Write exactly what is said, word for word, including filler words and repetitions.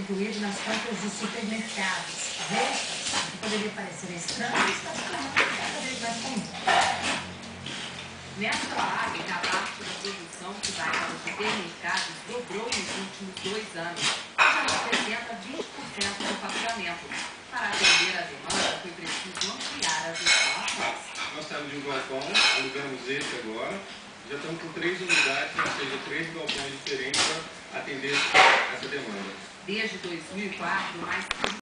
incluído nas compras dos supermercados. Roupas, que poderia parecer estranho, está se tornando cada vez mais comum. Nessa área, a parte da produção que vai para os supermercados dobrou nos últimos dois anos. Já representa vinte por cento do faturamento. Para atender a demanda, foi preciso ampliar as instalações. Nós estamos de um galpão, alugamos esse agora. Já estamos com três unidades, ou seja, três galpões diferentes para atender essa demanda. Desde dois mil e quatro, mais